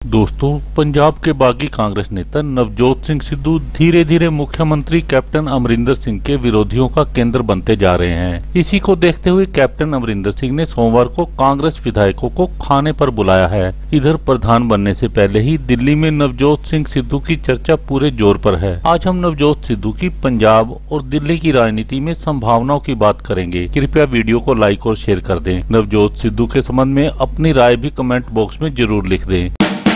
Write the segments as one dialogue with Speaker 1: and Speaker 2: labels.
Speaker 1: दोस्तों, पंजाब के बागी कांग्रेस नेता नवजोत सिंह सिद्धू धीरे धीरे मुख्यमंत्री कैप्टन अमरिंदर सिंह के विरोधियों का केंद्र बनते जा रहे हैं। इसी को देखते हुए कैप्टन अमरिंदर सिंह ने सोमवार को कांग्रेस विधायकों को खाने पर बुलाया है। इधर प्रधान बनने से पहले ही दिल्ली में नवजोत सिंह सिद्धू की चर्चा पूरे जोर पर है। आज हम नवजोत सिद्धू की पंजाब और दिल्ली की राजनीति में संभावनाओं की बात करेंगे। कृपया वीडियो को लाइक और शेयर कर दें। नवजोत सिद्धू के संबंध में अपनी राय भी कमेंट बॉक्स में जरूर लिख दें।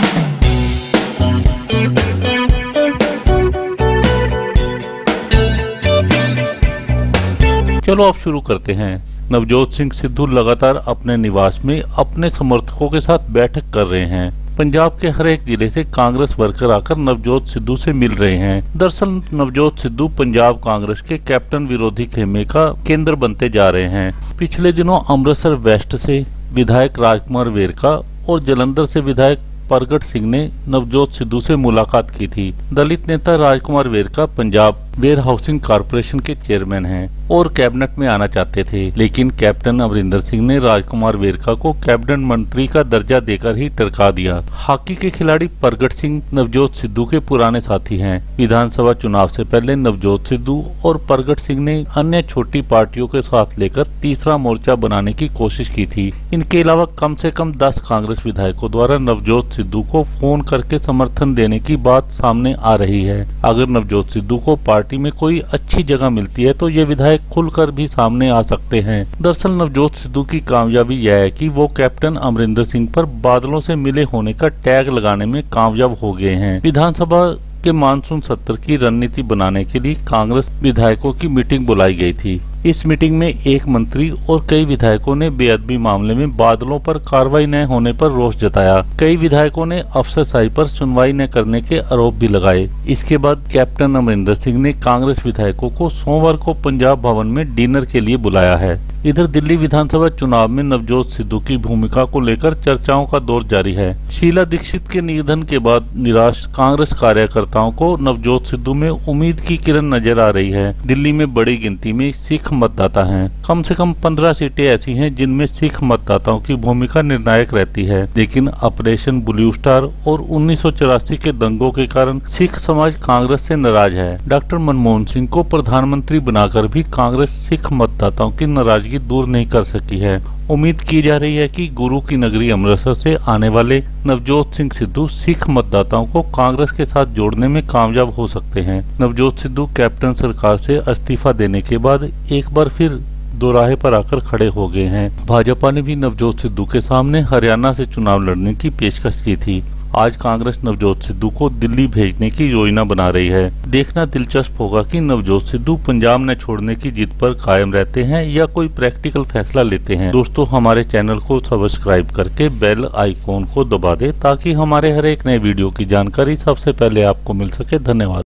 Speaker 1: चलो अब शुरू करते हैं। नवजोत सिंह सिद्धू लगातार अपने निवास में अपने समर्थकों के साथ बैठक कर रहे हैं। पंजाब के हर एक जिले से कांग्रेस वर्कर आकर नवजोत सिद्धू से मिल रहे हैं। दरअसल नवजोत सिद्धू पंजाब कांग्रेस के कैप्टन विरोधी खेमे का केंद्र बनते जा रहे हैं। पिछले दिनों अमृतसर वेस्ट से विधायक राज कुमार वेरका और जलंधर से विधायक परगट सिंह ने नवजोत सिद्धू से मुलाकात की थी। दलित नेता Raj Kumar Verka Punjab warehousing corporation के चेयरमैन हैं और कैबिनेट में आना चाहते थे, लेकिन कैप्टन अमरिंदर सिंह ने राज कुमार वेरका को कैबिनेट मंत्री का दर्जा देकर ही टरका दिया। हॉकी के खिलाड़ी परगट सिंह नवजोत सिद्धू के पुराने साथी हैं। विधानसभा चुनाव से पहले नवजोत सिद्धू और परगट सिंह ने अन्य छोटी पार्टियों के साथ लेकर तीसरा मोर्चा बनाने की कोशिश की थी। इनके अलावा कम से कम 10 कांग्रेस विधायकों द्वारा नवजोत सिद्धू को फोन करके समर्थन देने की बात सामने आ रही है। अगर नवजोत सिद्धू को पार्टी में कोई अच्छी जगह मिलती है तो ये विधायक खुलकर भी सामने आ सकते हैं। दरअसल नवजोत सिद्धू की कामयाबी यह है कि वो कैप्टन अमरिंदर सिंह पर बादलों से मिले होने का टैग लगाने में कामयाब हो गए हैं। विधानसभा के मानसून सत्र की रणनीति बनाने के लिए कांग्रेस विधायकों की मीटिंग बुलाई गई थी। इस मीटिंग में एक मंत्री और कई विधायकों ने बेअदबी मामले में बादलों पर कार्रवाई न होने पर रोष जताया। कई विधायकों ने अफसरशाही पर सुनवाई न करने के आरोप भी लगाए। इसके बाद कैप्टन अमरिंदर सिंह ने कांग्रेस विधायकों को सोमवार को पंजाब भवन में डिनर के लिए बुलाया है। इधर दिल्ली विधानसभा चुनाव में नवजोत सिद्धू की भूमिका को लेकर चर्चाओं का दौर जारी है। शीला दीक्षित के निधन के बाद निराश कांग्रेस कार्यकर्ताओं को नवजोत सिद्धू में उम्मीद की किरण नजर आ रही है। दिल्ली में बड़ी गिनती में सिख मतदाता हैं। कम से कम 15 सीटें ऐसी हैं जिनमें सिख मतदाताओं की भूमिका निर्णायक रहती है, लेकिन ऑपरेशन ब्लू स्टार और 1984 के दंगों के कारण सिख समाज कांग्रेस से नाराज है। डॉक्टर मनमोहन सिंह को प्रधानमंत्री बनाकर भी कांग्रेस सिख मतदाताओं की नाराजगी दूर नहीं कर सकी है। उम्मीद की जा रही है कि गुरु की नगरी अमृतसर से आने वाले नवजोत सिंह सिद्धू सिख मतदाताओं को कांग्रेस के साथ जोड़ने में कामयाब हो सकते हैं। नवजोत सिद्धू कैप्टन सरकार से इस्तीफा देने के बाद एक बार फिर दोराहे पर आकर खड़े हो गए हैं। भाजपा ने भी नवजोत सिद्धू के सामने हरियाणा से चुनाव लड़ने की पेशकश की थी। आज कांग्रेस नवजोत सिद्धू को दिल्ली भेजने की योजना बना रही है। देखना दिलचस्प होगा कि नवजोत सिद्धू पंजाब न छोड़ने की जिद पर कायम रहते हैं या कोई प्रैक्टिकल फैसला लेते हैं। दोस्तों, हमारे चैनल को सब्सक्राइब करके बेल आइकॉन को दबा दें ताकि हमारे हर एक नए वीडियो की जानकारी सबसे पहले आपको मिल सके। धन्यवाद।